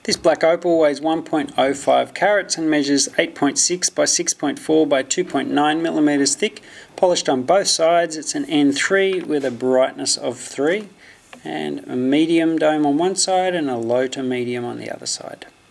This black opal weighs 1.05 carats and measures 8.6 by 6.4 by 2.9 millimeters thick. Polished on both sides. It's an N3 with a brightness of 3 and a medium dome on one side and a low to medium on the other side.